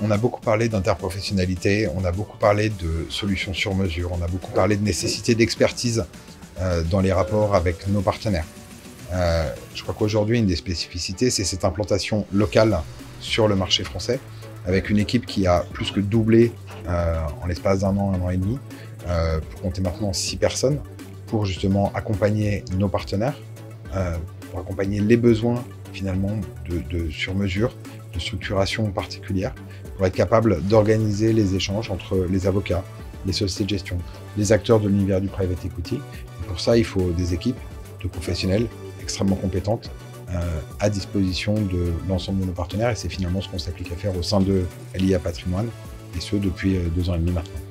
On a beaucoup parlé d'interprofessionnalité, on a beaucoup parlé de solutions sur mesure, on a beaucoup parlé de nécessité d'expertise dans les rapports avec nos partenaires. Je crois qu'aujourd'hui, une des spécificités, c'est cette implantation locale sur le marché français, avec une équipe qui a plus que doublé en l'espace d'un an et demi, pour compter maintenant 6 personnes, pour justement accompagner nos partenaires, pour accompagner les besoins finalement de sur-mesure, de structuration particulière, pour être capable d'organiser les échanges entre les avocats, les sociétés de gestion, les acteurs de l'univers du private equity. Et pour ça, il faut des équipes de professionnels extrêmement compétentes à disposition de l'ensemble de nos partenaires. Et c'est finalement ce qu'on s'applique à faire au sein de LIA Patrimoine, et ce depuis 2 ans et demi maintenant.